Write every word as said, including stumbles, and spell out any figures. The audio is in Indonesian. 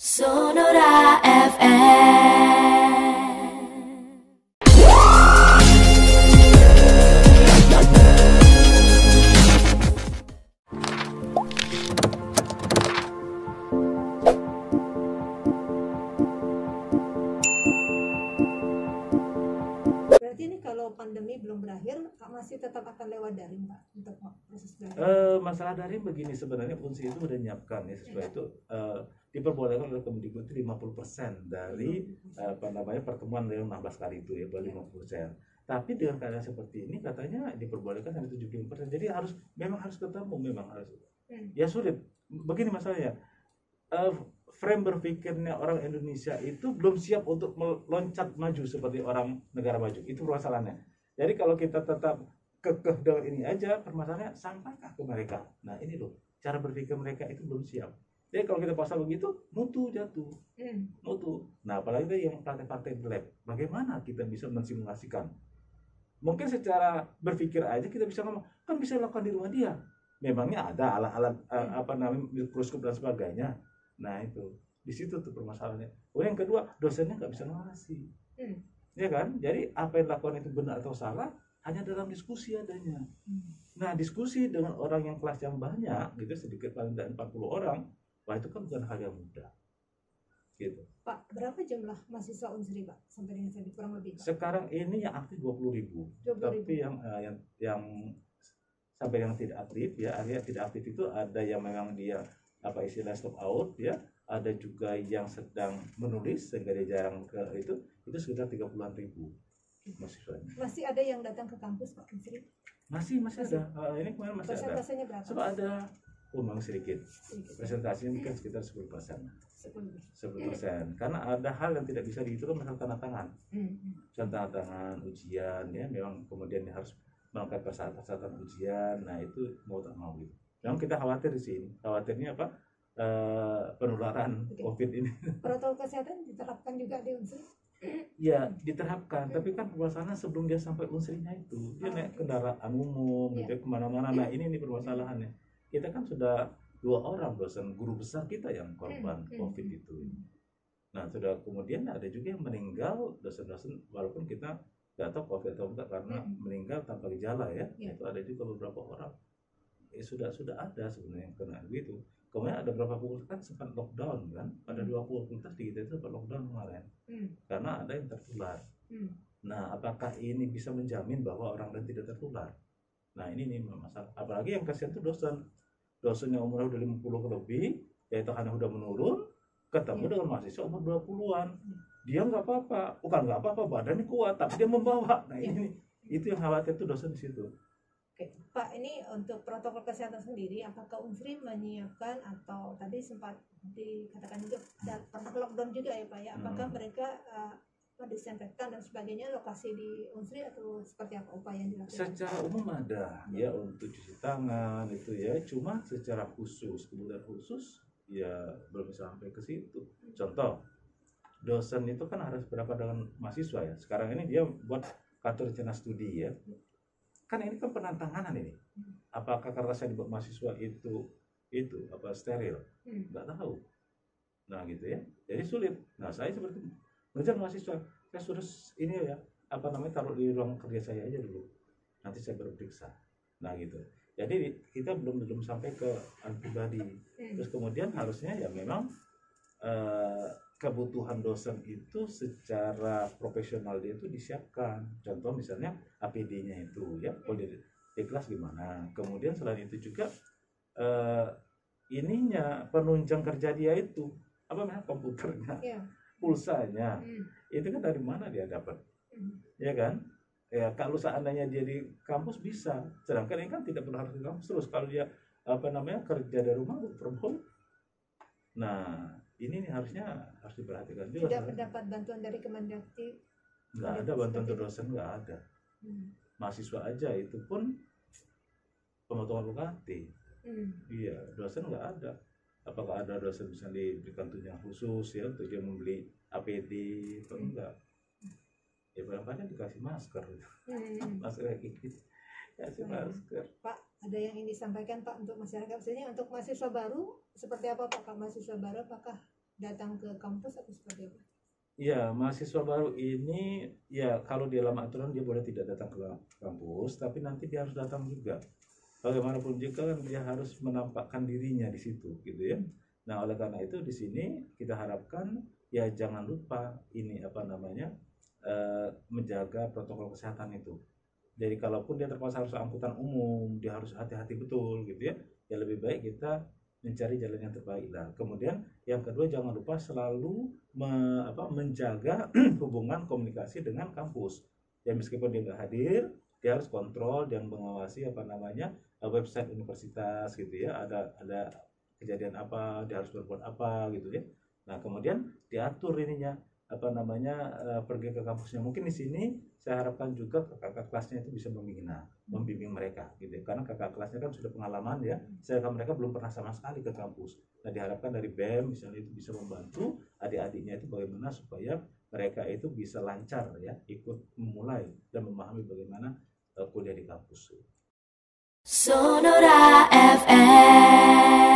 Sonora F M. Berarti ini kalau pandemi belum berakhir masih tetap akan lewat daring, Pak, untuk proses belajar? Uh, masalah daring begini, sebenarnya Unsri itu udah nyiapkan ya, sesuai itu uh, diperbolehkan oleh Kemdikbud itu lima puluh persen dari uh, apa namanya pertemuan dari enam belas kali itu ya, boleh lima puluh persen. Tapi dengan keadaan seperti ini katanya diperbolehkan sampai tujuh puluh persen. Jadi harus memang harus ketemu, memang harus. Ya sulit. Begini masalahnya. Uh, frame berpikirnya orang Indonesia itu belum siap untuk meloncat maju seperti orang negara maju. Itu permasalahannya. Jadi kalau kita tetap kekeh dengan ini aja, permasalahannya sampaikan ke mereka. Nah ini loh, cara berpikir mereka itu belum siap. Jadi kalau kita pasal begitu, mutu jatuh, mutu. Nah apalagi yang partai-partai lab, bagaimana kita bisa mensimulasikan? Mungkin secara berpikir aja kita bisa ngomong, kan bisa lakukan di rumah dia. Memangnya ada alat-alat hmm. apa namanya mikroskop dan sebagainya. Nah itu, di situ tuh permasalahannya. Kemudian yang kedua, dosennya nggak bisa ngawasi, hmm. ya kan? Jadi apa yang dilakukan itu benar atau salah hanya dalam diskusi adanya. Hmm. Nah diskusi dengan orang yang kelas yang banyak, gitu sedikit paling tidak empat puluh orang, wah itu kan bukan hal yang mudah. Gitu. Pak, berapa jumlah mahasiswa Unsri, Pak, sampai dengan saat ini kurang lebih? Pak? Sekarang ini yang aktif dua puluh ribu, tapi yang uh, yang yang sampai yang tidak aktif ya, artinya tidak aktif itu ada yang memang dia apa istilah stop out ya, ada juga yang sedang menulis sehingga dia jarang ke itu, itu sekitar tiga puluhan ribu mahasiswanya. Masih ada yang datang ke kampus, Pak Unsri? Masih masih, masih. ada. Uh, ini kemarin masih ada. Persentasenya berapa? Coba ada. Oh, memang sedikit. sedikit. Presentasinya mungkin sekitar sepuluh persen. sepuluh persen. Karena ada hal yang tidak bisa dihitung masalah tanda tangan. Tanda tangan, ujian ya, memang kemudian harus melakukan persyaratan-persyaratan ujian. Nah, itu mau tak mau gitu. Memang kita khawatir di sini. Khawatirnya apa? Uh, penularan Oke. COVID ini. Protokol kesehatan diterapkan juga di Unsri? Ya, diterapkan. Tapi kan permasalahan sebelum dia sampai Unsrinya itu, dia oh, naik kendaraan umum, yeah. gitu kemana-mana. Nah, ini nih permasalahannya. Kita kan sudah dua orang dosen guru besar kita yang korban COVID itu. Nah, sudah kemudian ada juga yang meninggal dosen-dosen walaupun kita nggak tahu COVID atau enggak karena meninggal tanpa gejala ya. Yeah. Itu ada juga beberapa orang. Eh, sudah sudah ada sebenarnya yang kena begitu. Kemudian ada beberapa fakultas kan sempat lockdown kan. Ada dua puluh fakultas di kita itu sempat lockdown kemarin. Hmm. Karena ada yang tertular. Hmm. Nah, apakah ini bisa menjamin bahwa orang lain tidak tertular? Nah, ini nih masalah. Apalagi yang kasihan itu dosen. Dosen yang umurnya udah lima puluh lebih, yaitu hanya udah menurun, ketemu dengan mahasiswa umur dua puluhan. Dia nggak apa-apa, bukan nggak apa-apa, badannya kuat, tapi dia membawa. Nah ini, itu yang khawatir tuh dosen di situ. Oke, Pak, ini untuk protokol kesehatan sendiri, apakah Unsri menyiapkan atau tadi sempat dikatakan juga pernah lockdown juga ya Pak ya? Apakah hmm. mereka uh, disinfektan dan sebagainya lokasi di Unsri atau seperti apa upaya yang dilakukan? Secara umum ada ya, ya untuk cuci tangan itu ya, cuma secara khusus kemudian khusus ya belum sampai ke situ. Contoh dosen itu kan harus berapa dengan mahasiswa ya. Sekarang ini dia buat kartu rencana studi ya. Kan ini kan penantanganan ini. Apakah karena saya dibuat mahasiswa itu itu apa steril? Nggak tahu. Nah gitu ya. Jadi sulit. Nah saya seperti ngejar mahasiswa, saya suruh ini ya, apa namanya taruh di ruang kerja saya aja dulu. Nanti saya baru periksa. Nah gitu. Jadi kita belum belum sampai ke pribadi. Terus kemudian harusnya ya memang eh, kebutuhan dosen itu secara profesional dia itu disiapkan. Contoh misalnya A P D-nya itu ya, kalau di, di kelas gimana. Kemudian selain itu juga eh, ininya penunjang kerja dia itu apa namanya komputernya. Yeah. Pulsanya hmm. itu kan dari mana dia dapat hmm. ya kan ya kalau seandainya dia di kampus bisa, sedangkan ini kan tidak perlu harus di kampus terus kalau dia apa namanya kerja dari rumah from home. Nah ini nih harusnya harus diperhatikan juga. Tidak mendapat bantuan dari Kemendagri? Nggak ada bantuan dari dosen, nggak ada. hmm. Mahasiswa aja itu pun pemotongan U K T. hmm. Iya, dosen nggak ada. Apakah ada dosen bisa diberikan tunjangan khusus ya untuk dia membeli A P D atau hmm. enggak? Ya barangkali dikasih masker, hmm. masker kayak gitu, kasih hmm. masker. Pak, ada yang ingin disampaikan Pak untuk masyarakat, misalnya untuk mahasiswa baru seperti apa Pak? Kalau mahasiswa baru apakah datang ke kampus atau seperti apa? Ya, mahasiswa baru ini ya kalau di dalam aturan dia boleh tidak datang ke kampus, tapi nanti dia harus datang juga. Bagaimanapun juga kan dia harus menampakkan dirinya di situ, gitu ya. Nah, oleh karena itu di sini kita harapkan ya jangan lupa ini apa namanya eh, menjaga protokol kesehatan itu. Jadi kalaupun dia terpaksa harus angkutan umum, dia harus hati-hati betul, gitu ya. Ya lebih baik kita mencari jalan yang terbaik lah. Kemudian yang kedua jangan lupa selalu me, apa, menjaga hubungan komunikasi dengan kampus. Ya meskipun dia nggak hadir, dia harus kontrol dan mengawasi apa namanya website universitas gitu ya. Ada ada kejadian apa, dia harus berbuat apa gitu ya. Nah kemudian diatur ininya apa namanya uh, pergi ke kampusnya. Mungkin di sini saya harapkan juga kakak kelasnya itu bisa membina, membimbing mereka gitu ya. Karena kakak kelasnya kan sudah pengalaman ya, sedangkan mereka belum pernah sama sekali ke kampus. Nah diharapkan dari B E M misalnya itu bisa membantu adik-adiknya itu bagaimana supaya mereka itu bisa lancar ya ikut memulai dan memahami bagaimana uh, kuliah di kampus. Sonora F M.